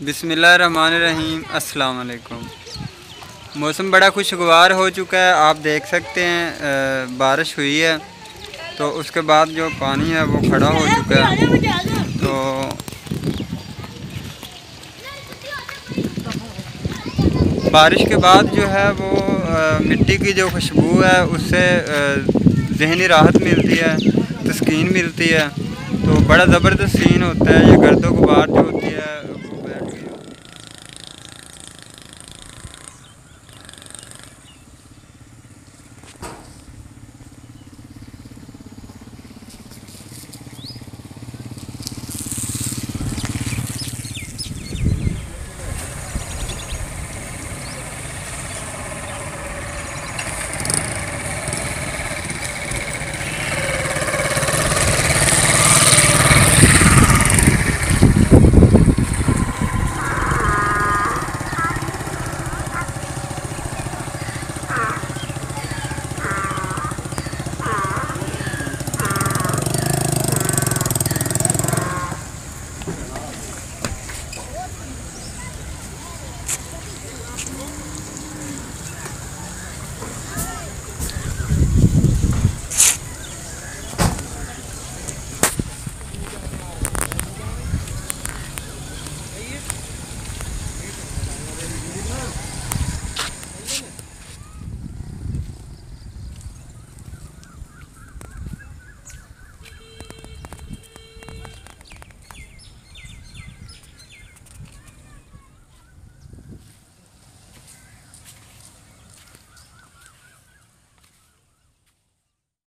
बिस्मिल्लाहिर्रहमानिर्रहीम। अस्सलाम वालेकुम। मौसम बड़ा खुशगवार हो चुका है, आप देख सकते हैं बारिश हुई है तो उसके बाद जो पानी है वो खड़ा हो चुका है। तो बारिश के बाद जो है वो मिट्टी की जो खुशबू है उससे ज़हनी राहत मिलती है, तस्कीन मिलती है। तो बड़ा ज़बरदस्त सीन होता है। ये गर्दो गुबार जो होती है